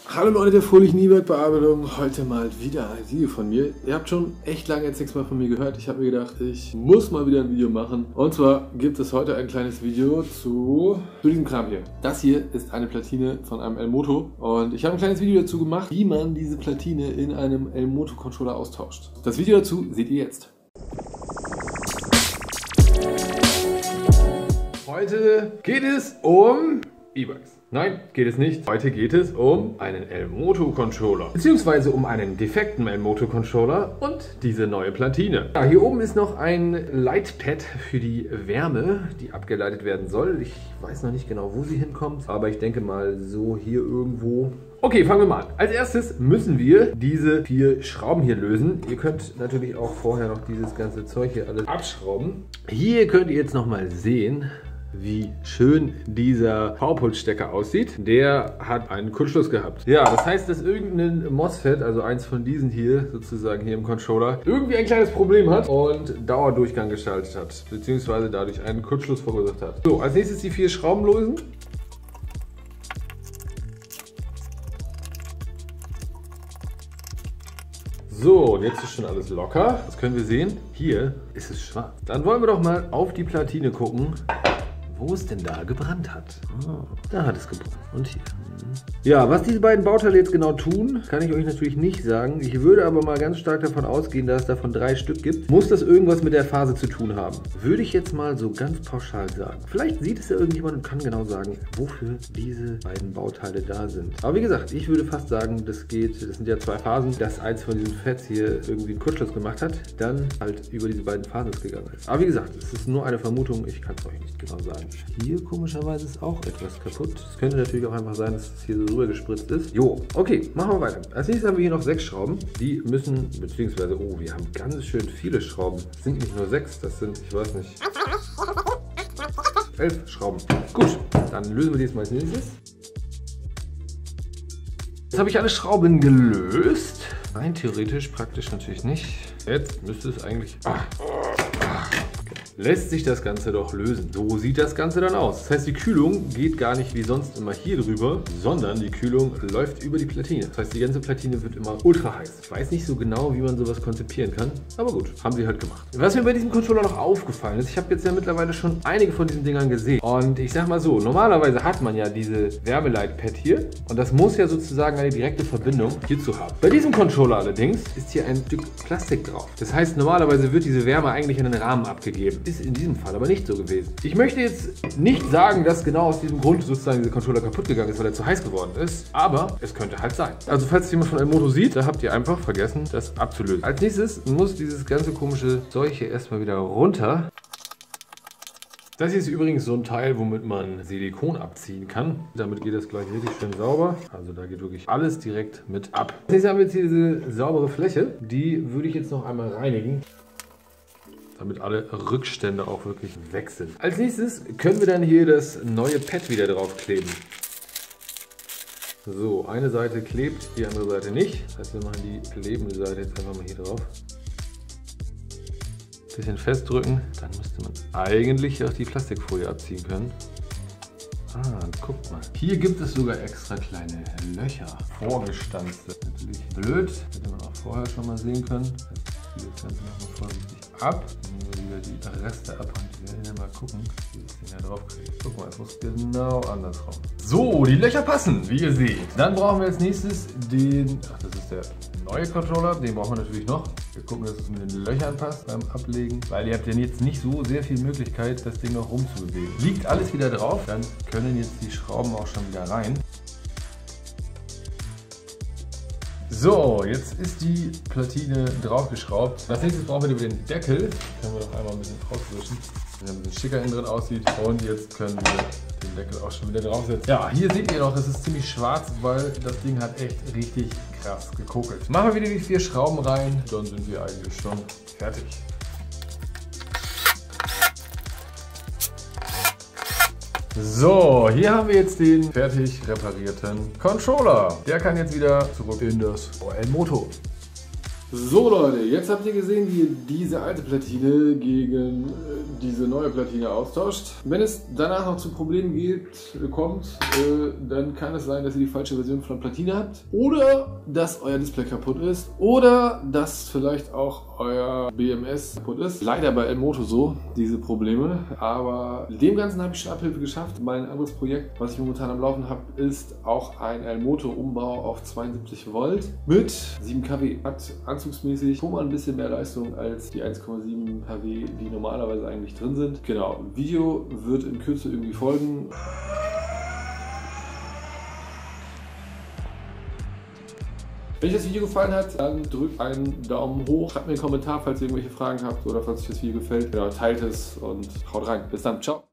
Hallo Leute der fröhlichen E-Bike-Bearbeitung, heute mal wieder ein Video von mir. Ihr habt schon echt lange jetzt nichts mehr von mir gehört. Ich habe mir gedacht, ich muss mal wieder ein Video machen. Und zwar gibt es heute ein kleines Video zu diesem Kram hier. Das hier ist eine Platine von einem Elmoto und ich habe ein kleines Video dazu gemacht, wie man diese Platine in einem Elmoto-Controller austauscht. Das Video dazu seht ihr jetzt. Heute geht es um E-Bikes. Nein, geht es nicht. Heute geht es um einen Elmoto-Controller. Beziehungsweise um einen defekten Elmoto-Controller und diese neue Platine. Ja, hier oben ist noch ein Leitpad für die Wärme, die abgeleitet werden soll. Ich weiß noch nicht genau, wo sie hinkommt, aber ich denke mal so hier irgendwo. Okay, fangen wir mal an. Als erstes müssen wir diese 4 Schrauben hier lösen. Ihr könnt natürlich auch vorher noch dieses ganze Zeug hier alles abschrauben. Hier könnt ihr jetzt noch mal sehen, wie schön dieser Powerpult-Stecker aussieht. Der hat einen Kurzschluss gehabt. Ja, das heißt, dass irgendein MOSFET, also eins von diesen hier, sozusagen hier im Controller, irgendwie ein kleines Problem hat und Dauerdurchgang geschaltet hat, beziehungsweise dadurch einen Kurzschluss verursacht hat. So, als nächstes die 4 Schrauben lösen. So, und jetzt ist schon alles locker. Das können wir sehen. Hier ist es schwarz. Dann wollen wir doch mal auf die Platine gucken, wo es denn da gebrannt hat. Oh, da hat es gebrannt. Und hier. Ja, was diese beiden Bauteile jetzt genau tun, kann ich euch natürlich nicht sagen. Ich würde aber mal ganz stark davon ausgehen, dass es davon 3 Stück gibt. Muss das irgendwas mit der Phase zu tun haben? Würde ich jetzt mal so ganz pauschal sagen. Vielleicht sieht es ja irgendjemand und kann genau sagen, wofür diese beiden Bauteile da sind. Aber wie gesagt, ich würde fast sagen, das sind ja 2 Phasen, dass eins von diesen Fets hier irgendwie einen Kurzschluss gemacht hat, dann halt über diese beiden Phasen gegangen ist. Aber wie gesagt, es ist nur eine Vermutung, ich kann es euch nicht genau sagen. Hier komischerweise ist auch etwas kaputt. Es könnte natürlich auch einfach sein, dass es hier so rüber gespritzt ist. Jo, okay, machen wir weiter. Als nächstes haben wir hier noch 6 Schrauben. Die müssen, beziehungsweise, oh, wir haben ganz schön viele Schrauben. Das sind nicht nur 6, das sind, ich weiß nicht, 11 Schrauben. Gut, dann lösen wir die jetzt mal als nächstes. Jetzt habe ich alle Schrauben gelöst. Rein theoretisch, praktisch natürlich nicht. Jetzt müsste es eigentlich... lässt sich das Ganze doch lösen. So sieht das Ganze dann aus. Das heißt, die Kühlung geht gar nicht wie sonst immer hier drüber, sondern die Kühlung läuft über die Platine. Das heißt, die ganze Platine wird immer ultra heiß. Ich weiß nicht so genau, wie man sowas konzipieren kann, aber gut, haben sie halt gemacht. Was mir bei diesem Controller noch aufgefallen ist, ich habe jetzt ja mittlerweile schon einige von diesen Dingern gesehen. Und ich sag mal so, normalerweise hat man ja diese Wärmeleitpad hier und das muss ja sozusagen eine direkte Verbindung hierzu haben. Bei diesem Controller allerdings ist hier ein Stück Plastik drauf. Das heißt, normalerweise wird diese Wärme eigentlich in den Rahmen abgegeben. Ist in diesem Fall aber nicht so gewesen. Ich möchte jetzt nicht sagen, dass genau aus diesem Grund sozusagen dieser Controller kaputt gegangen ist, weil er zu heiß geworden ist, aber es könnte halt sein. Also falls jemand von Elmoto sieht, da habt ihr einfach vergessen, das abzulösen. Als nächstes muss dieses ganze komische Zeug hier erstmal wieder runter. Das hier ist übrigens so ein Teil, womit man Silikon abziehen kann. Damit geht das gleich richtig schön sauber. Also da geht wirklich alles direkt mit ab. Als nächstes haben wir jetzt hier diese saubere Fläche. Die würde ich jetzt noch einmal reinigen, damit alle Rückstände auch wirklich weg sind. Als nächstes können wir dann hier das neue Pad wieder drauf kleben. So, eine Seite klebt, die andere Seite nicht. Das heißt, wir machen die klebende Seite jetzt einfach mal hier drauf. Bisschen festdrücken, dann müsste man eigentlich auch die Plastikfolie abziehen können. Ah, guckt mal. Hier gibt es sogar extra kleine Löcher, vorgestanzte. Natürlich blöd, hätte man auch vorher schon mal sehen können. Das Ganze nochmal vorsichtig ab. Nehmen wir wieder die Reste ab und wir werden mal gucken, wie das Ding da drauf kriegt. Guck mal, es muss genau andersrum. So, die Löcher passen, wie ihr seht. Dann brauchen wir als nächstes den, das ist der neue Controller, den brauchen wir natürlich noch. Wir gucken, dass es mit den Löchern passt beim Ablegen, weil ihr habt ja jetzt nicht so sehr viel Möglichkeit, das Ding noch rumzubewegen. Liegt alles wieder drauf, dann können jetzt die Schrauben auch schon wieder rein. So, jetzt ist die Platine draufgeschraubt. Als nächstes brauchen wir über den Deckel. Können wir doch einmal ein bisschen auswischen, damit er ein bisschen schicker innen drin aussieht. Und jetzt können wir den Deckel auch schon wieder draufsetzen. Ja, hier seht ihr noch, es ist ziemlich schwarz, weil das Ding hat echt richtig krass gekokelt. Machen wir wieder die 4 Schrauben rein, dann sind wir eigentlich schon fertig. So, hier haben wir jetzt den fertig reparierten Controller. Der kann jetzt wieder zurück in das Elmoto. So Leute, jetzt habt ihr gesehen, wie ihr diese alte Platine gegen diese neue Platine austauscht. Wenn es danach noch zu Problemen kommt, dann kann es sein, dass ihr die falsche Version von der Platine habt oder dass euer Display kaputt ist oder dass vielleicht auch euer BMS kaputt ist. Leider bei Elmoto so, diese Probleme, aber dem Ganzen habe ich schon Abhilfe geschafft. Mein anderes Projekt, was ich momentan am Laufen habe, ist auch ein Elmoto-Umbau auf 72 Volt mit 7 kW. Hat anzugsmäßig schon mal ein bisschen mehr Leistung als die 1,7 kW, die normalerweise eigentlich drin sind. Genau, Video wird in Kürze irgendwie folgen. Wenn euch das Video gefallen hat, dann drückt einen Daumen hoch, schreibt mir einen Kommentar, falls ihr irgendwelche Fragen habt oder falls euch das Video gefällt. Genau, teilt es und haut rein. Bis dann, ciao!